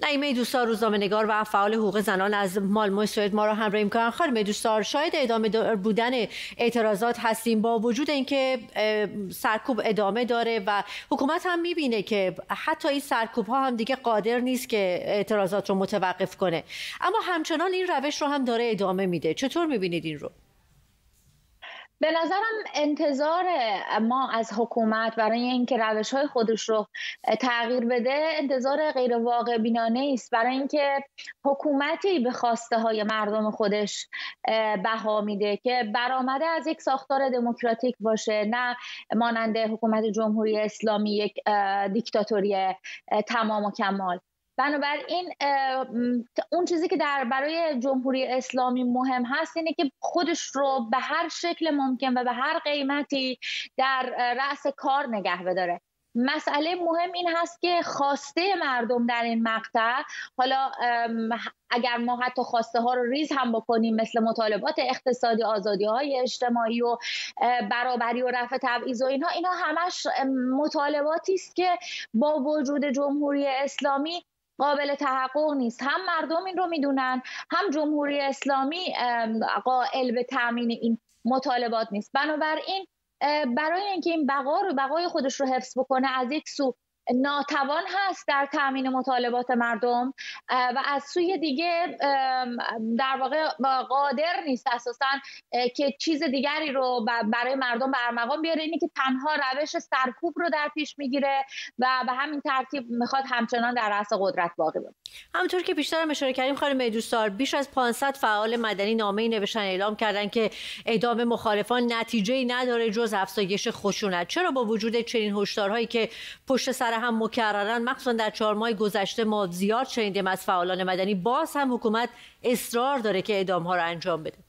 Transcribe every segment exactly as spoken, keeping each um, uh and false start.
نعیمه دوستار، روزنامه‌نگار و فعال حقوق زنان از مالمو سوئد ما را همراهی می‌کنند. خانم دوستار، شاهد ادامه بودن اعتراضات هستیم با وجود اینکه سرکوب ادامه داره و حکومت هم می‌بینه که حتی این سرکوب‌ها هم دیگه قادر نیست که اعتراضات رو متوقف کنه، اما همچنان این روش رو هم داره ادامه میده. چطور می‌بینید این رو؟ به نظرم انتظار ما از حکومت برای اینکه روش‌های خودش رو تغییر بده انتظار غیر واقع بینانه است، برای اینکه حکومتی به خواسته های مردم خودش بها میده که برآمده از یک ساختار دموکراتیک باشه، نه مانند حکومت جمهوری اسلامی یک دیکتاتوری تمام و کمال. بنابراین اون چیزی که در برای جمهوری اسلامی مهم هست اینه که خودش رو به هر شکل ممکن و به هر قیمتی در رأس کار نگه بداره. مسئله مهم این هست که خواسته مردم در این مقطع، حالا اگر ما حتی خواسته ها رو ریز هم بکنیم مثل مطالبات اقتصادی، آزادی های اجتماعی و برابری و رفع تبعیض و اینها اینها همش مطالباتی است که با وجود جمهوری اسلامی قابل تحقق نیست. هم مردم این رو میدونن، هم جمهوری اسلامی قائل به تامین این مطالبات نیست. بنابراین برای اینکه این بقا رو بقای خودش رو حفظ بکنه، از یک سو ناتوان هست در تامین مطالبات مردم و از سوی دیگه در واقع قادر نیست اساساً که چیز دیگری رو برای مردم به ارمغان بیاره. اینی که تنها روش سرکوب رو در پیش میگیره و به همین ترتیب میخواد همچنان در رأس قدرت باقی بمونه. همونطور که بیشتر اشاره کردیم خانم دوستار، بیش از پانصد فعال مدنی نامه‌ای نوشتن، اعلام کردن که اعدام مخالفان نتیجه‌ای نداره جز افزایش خشونت. چرا با وجود چنین هشدارهایی که پشت سر هم مکررن، مخصوصا در چهار ماه گذشته ما زیاد شنیدیم از فعالان مدنی، باز هم حکومت اصرار داره که اعدام‌ها رو انجام بده؟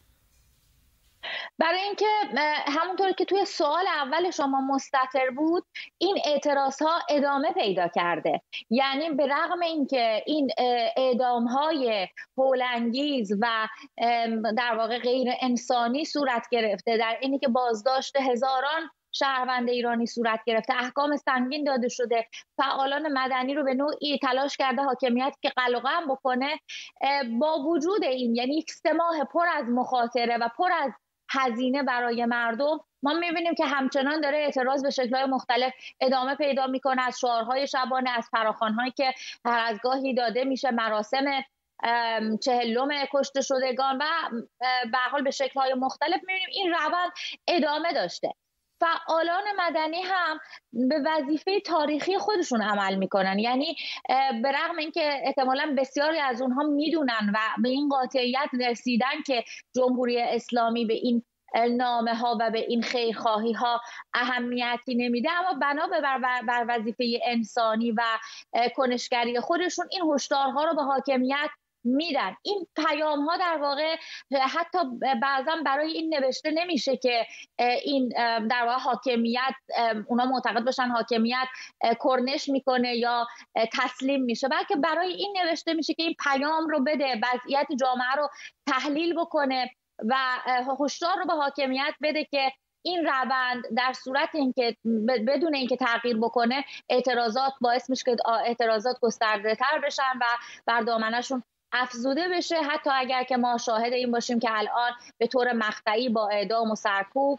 برای اینکه همونطور که توی سوال اول شما مستتر بود، این اعتراضها ادامه پیدا کرده. یعنی به رغم اینکه این اعدام‌های هولانگیز و در واقع غیر انسانی صورت گرفته، در اینی که بازداشت هزاران شهروند ایرانی صورت گرفته، احکام سنگین داده شده، فعالان مدنی رو به نوعی تلاش کرده حاکمیت که قلقم بکنه، با وجود این یعنی یک سه ماه پر از مخاطره و پر از هزینه برای مردم، ما می‌بینیم که همچنان داره اعتراض به شکل‌های مختلف ادامه پیدا می‌کنه. از شعارهای شبانه، از فراخوان‌هایی که هر از گاهی داده میشه، مراسم چهلم کشته شدگان و به هر حال به شکل‌های مختلف می‌بینیم این روند ادامه داشته. فعالان مدنی هم به وظیفه تاریخی خودشون عمل میکنن، یعنی به رغم اینکه احتمالاً بسیاری از اونها میدونن و به این قاطعیت رسیدن که جمهوری اسلامی به این نامه ها و به این خیرخواهی ها اهمیتی نمیده، اما بنا به بر وظیفه انسانی و کنشگری خودشون این هشدارها رو به حاکمیت میدن. این پیام ها در واقع حتی بعضا برای این نوشته نمیشه که این در واقع حاکمیت، اونا معتقد باشن حاکمیت کرنش میکنه یا تسلیم میشه، بلکه برای این نوشته میشه که این پیام رو بده، وضعیت جامعه رو تحلیل بکنه و هشدار رو به حاکمیت بده که این روند در صورت اینکه بدون اینکه تغییر بکنه، اعتراضات باعث میشه که اعتراضات گسترده تر بشن و بر دامنشون افزوده بشه، حتی اگر که ما شاهد این باشیم که الان به طور مقطعی با اعدام و سرکوب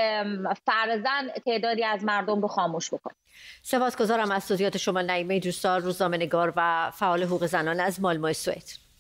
فرضاً تعدادی از مردم رو خاموش بکنه. سپاسگزارم از توضیحات شما نعیمه دوستار، روزنامه‌نگار و فعال حقوق زنان از مالمو سوئد.